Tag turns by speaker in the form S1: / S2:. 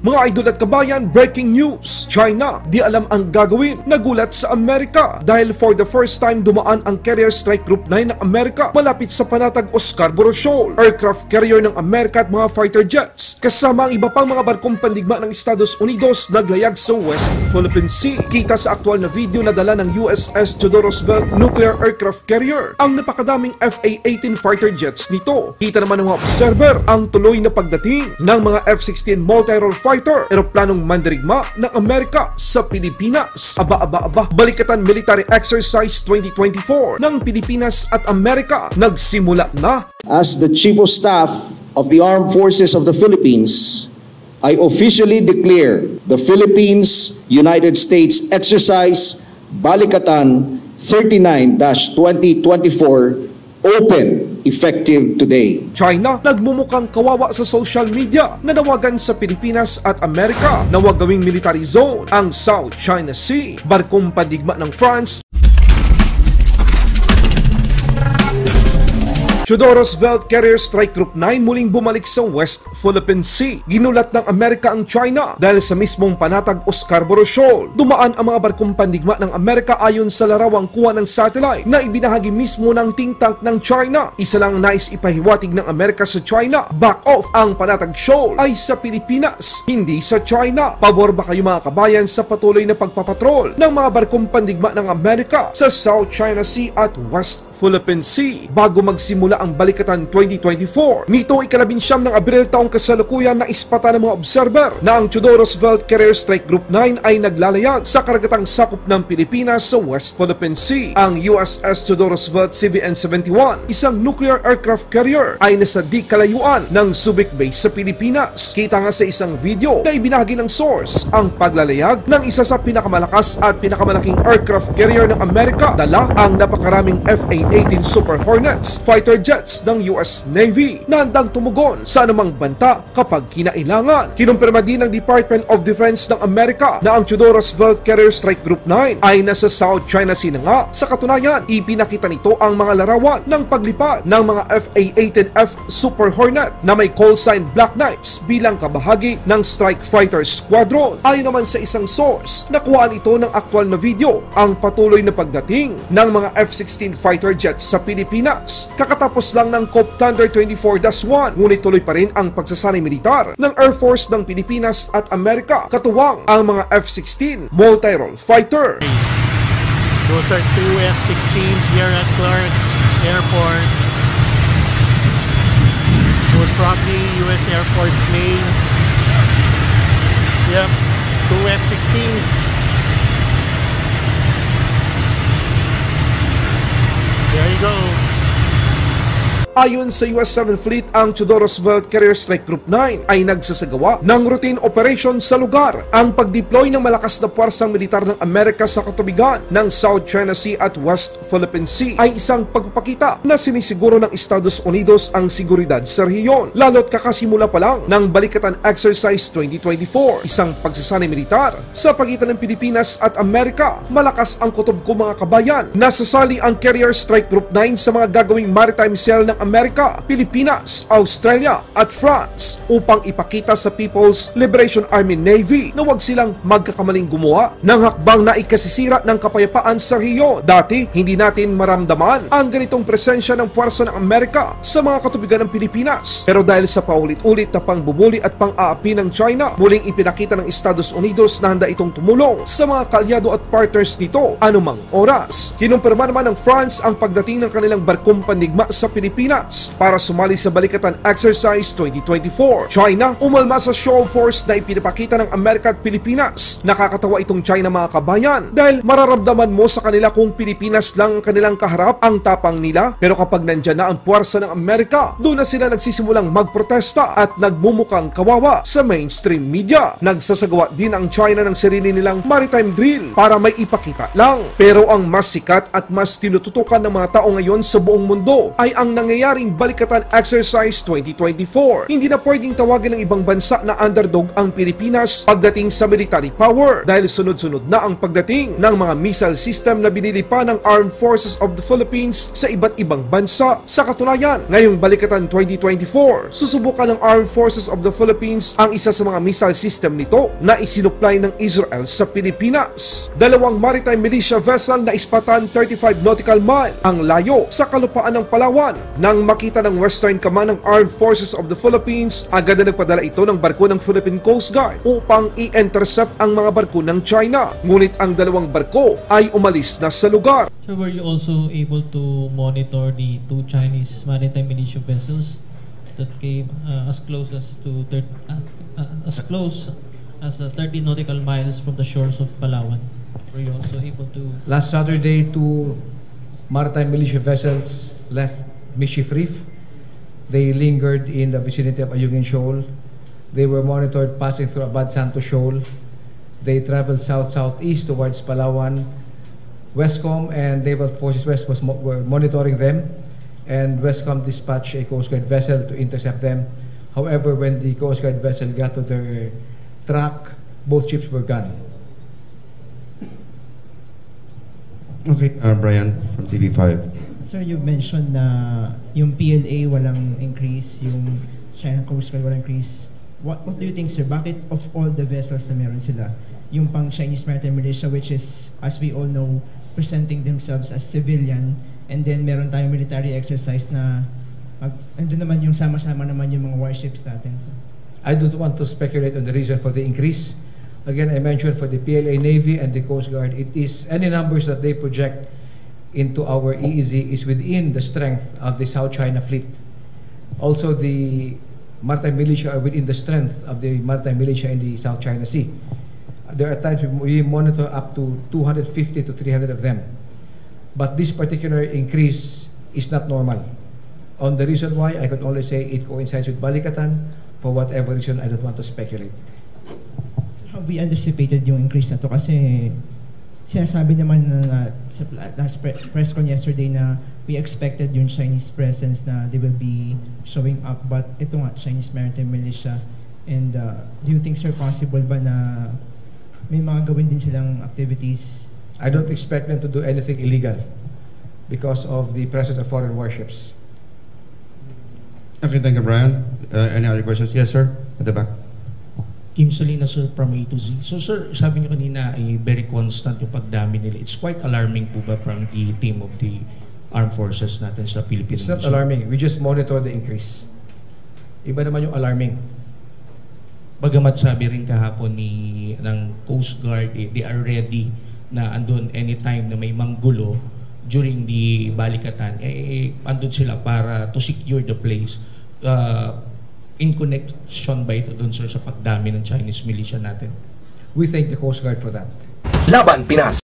S1: Mga idol at kabayan, breaking news! China, di alam ang gagawin. Nagulat sa Amerika dahil for the first time dumaan ang Carrier Strike Group 9 ng Amerika malapit sa panatag o Scarborough Shoal, aircraft carrier ng Amerika at mga fighter jets. Kasama ang iba pang mga barkong pandigma ng Estados Unidos naglayag sa West Philippine Sea. Kita sa aktual na video na dala ng USS Theodore Roosevelt Nuclear Aircraft Carrier ang napakadaming FA-18 fighter jets nito. Kita naman ng mga observer ang tuloy na pagdating ng mga F-16 multi-role fighter, eroplanong mandirigma ng Amerika sa Pilipinas. Aba, balikatan military exercise 2024 ng Pilipinas at Amerika nagsimula na.
S2: As the Chief of Staff of the Armed Forces of the Philippines, I officially declare the Philippines-United States exercise Balikatan 39-2024 open, effective today.
S1: China nagmumukhang kawawa sa social media na nawagan sa Pilipinas at Amerika na wag gawing military zone ang South China Sea. Barkong pandigma ng France, Theodore Roosevelt Carrier Strike Group 9 muling bumalik sa West Philippine Sea. Ginulat ng Amerika ang China dahil sa mismong panatag o Scarborough Shoal. Dumaan ang mga barkong pandigma ng Amerika ayon sa larawang kuha ng satellite na ibinahagi mismo ng think tank ng China. Isa lang nais ipahiwatig ng Amerika sa China, back off, ang panatag shoal ay sa Pilipinas, hindi sa China. Pabor ba kayo mga kabayan sa patuloy na pagpapatrol ng mga barkong pandigma ng Amerika sa South China Sea at West Philippine Sea bago magsimula ang Balikatan 2024. Nito ika-19 ng Abril taong kasalukuyan na ispata ng mga observer na ang Theodore Roosevelt Carrier Strike Group 9 ay naglalayag sa karagatang sakop ng Pilipinas sa West Philippine Sea. Ang USS Theodore Roosevelt CVN-71, isang nuclear aircraft carrier, ay nasa di kalayuan ng Subic Base sa Pilipinas. Kita nga sa isang video na ibinahagi ng source ang paglalayag ng isa sa pinakamalakas at pinakamalaking aircraft carrier ng Amerika. Dala ang napakaraming FA-18 Super Hornets fighter jets ng US Navy na handang tumugon sa anumang banta kapag kinailangan. Kinumpirma din ng Department of Defense ng Amerika na ang Theodore Roosevelt Carrier Strike Group 9 ay nasa South China Sea na nga. Sa katunayan, ipinakita nito ang mga larawan ng paglipad ng mga FA-18F Super Hornet na may call sign Black Knights bilang kabahagi ng Strike Fighter Squadron. Ayon naman sa isang source, nakuhaan ito ng aktual na video ang patuloy na pagdating ng mga F-16 fighter jets sa Pilipinas. Kakatapos lang ng COP Thunder 24-1, ngunit tuloy pa rin ang pagsasanay militar ng Air Force ng Pilipinas at Amerika, katuwang ang mga F-16 multi-role fighter.
S3: Those are two F-16s here at Clark Airport. Most probably US Air Force planes. Yep, two F-16s. There you go.
S1: Ayon sa US 7th Fleet, ang Theodore Roosevelt Carrier Strike Group 9 ay nagsasagawa ng routine operation sa lugar. Ang pag-deploy ng malakas na puwersang militar ng Amerika sa katubigan ng South China Sea at West Philippine Sea ay isang pagpapakita na sinisiguro ng Estados Unidos ang seguridad sa rehiyon. Lalo't kakasimula pa lang ng Balikatan Exercise 2024, isang pagsasanay militar sa pagitan ng Pilipinas at Amerika. Malakas ang kutob ko mga kabayan. Nasasali ang Carrier Strike Group 9 sa mga gagawing maritime cell ng Amerika, Pilipinas, Australia at France upang ipakita sa People's Liberation Army Navy na huwag silang magkakamaling gumawa ng hakbang na ikasisira ng kapayapaan sa rehiyon. Dati, hindi natin maramdaman ang ganitong presensya ng puwersa ng Amerika sa mga katubigan ng Pilipinas. Pero dahil sa paulit-ulit na pangbubuli at pang-aapi ng China, muling ipinakita ng Estados Unidos na handa itong tumulong sa mga kalyado at partners nito anumang oras. Kinumpirma naman ng France ang pagdating ng kanilang barkong pandigma sa Pilipinas para sumali sa Balikatan Exercise 2024. China umalma sa show of force na ipinapakita ng Amerika at Pilipinas. Nakakatawa itong China mga kabayan dahil mararamdaman mo sa kanila kung Pilipinas lang ang kanilang kaharap, ang tapang nila, pero kapag nandyan na ang puwersa ng Amerika, doon na sila nagsisimulang magprotesta at nagmumukhang kawawa sa mainstream media. Nagsasagawa din ang China ng sarili nilang maritime drill para may ipakita lang. Pero ang mas sikat at mas tinututukan ng mga tao ngayon sa buong mundo ay ang nangyayari mangyayaring Balikatan Exercise 2024. Hindi na pwedeng tawagin ng ibang bansa na underdog ang Pilipinas pagdating sa military power dahil sunod-sunod na ang pagdating ng mga missile system na binili pa ng Armed Forces of the Philippines sa iba't ibang bansa. Sa katunayan, ngayong Balikatan 2024, susubukan ng Armed Forces of the Philippines ang isa sa mga missile system nito na isinupply ng Israel sa Pilipinas. Dalawang maritime militia vessel na ispatan 35 nautical mile ang layo sa kalupaan ng Palawan. Nang makita ng Western Command ng Armed Forces of the Philippines, agad na nagpadala ito ng barko ng Philippine Coast Guard upang i-intercept ang mga barko ng China. Ngunit ang dalawang barko ay umalis na sa lugar.
S4: So were you also able to monitor the two Chinese maritime militia vessels that came as close as 30 nautical miles from the shores of Palawan? Were you also able to...
S5: Last Saturday, two maritime militia vessels left Mischief Reef. They lingered in the vicinity of Ayungin Shoal. They were monitored passing through Abad Santo Shoal. They traveled south-southeast towards Palawan. Westcom and Naval Forces West were monitoring them, and Westcom dispatched a Coast Guard vessel to intercept them. However, when the Coast Guard vessel got to their track, both ships were gone.
S6: Okay, Brian from TV5.
S7: Sir, you mentioned na yung PLA walang increase, yung China Coast Guard walang increase. What do you think, sir? Bakit of all the vessels na meron sila, yung pang Chinese Maritime Militia, which is, as we all know, presenting themselves as civilian, and then meron tayong military exercise na andun naman yung sama-sama naman yung mga warships natin. So.
S5: I don't want to speculate on the reason for the increase. Again, I mentioned for the PLA Navy and the Coast Guard, it is any numbers that they project into our EEZ is within the strength of the South China Fleet. Also, the Maritime Militia are within the strength of the Maritime Militia in the South China Sea. There are times we monitor up to 250 to 300 of them. But this particular increase is not normal. On the reason why, I can only say it coincides with Balikatan. For whatever reason, I don't want to speculate.
S7: Have we anticipated yung increase na to? Kasi sinasabi naman na sa last press con yesterday na we expected yung Chinese presence na they will be showing up, but ito nga, Chinese Maritime Militia. And do you think, sir, possible ba na may mga gawin din silang activities?
S5: I don't expect them to do anything illegal because of the presence of foreign warships.
S6: Okay, thank you, Brian. Any other questions? Yes, sir. At the back.
S8: Kim Salinas, sir, from A to Z. So, sir, sabi niyo kanina ay very constant yung pagdami nila. It's quite alarming po ba from the team of the armed forces natin sa Philippines?
S5: It's not alarming. We just monitor the increase. Iba naman yung alarming.
S8: Bagamat sabi rin kahapon ng Coast Guard, they are ready na andun anytime na may manggulo during the Balikatan, andun sila para to secure the place. In connection ba ito dun, sir, sa pagdami ng Chinese militia natin?
S5: We thank the Coast Guard for that.
S9: Laban Pinas.